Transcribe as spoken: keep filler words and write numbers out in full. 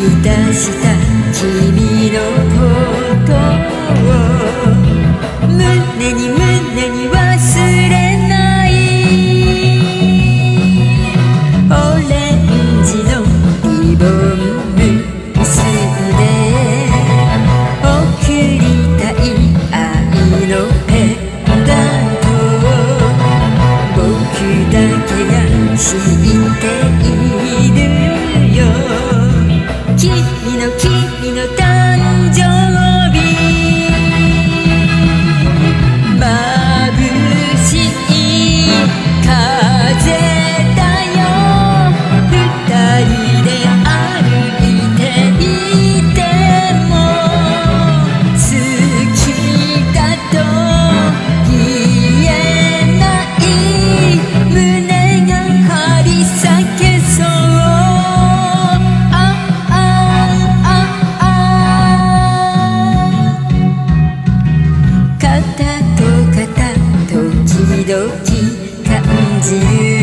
出した君のことを胸に胸に忘れないオレンジのリボン結んで送りたい愛のペンダント僕だけが知っているよ君の君の誕生日眩しい風だよ二人で歩いていても好きだと言えない胸が張り裂けそう肩と肩時々感じる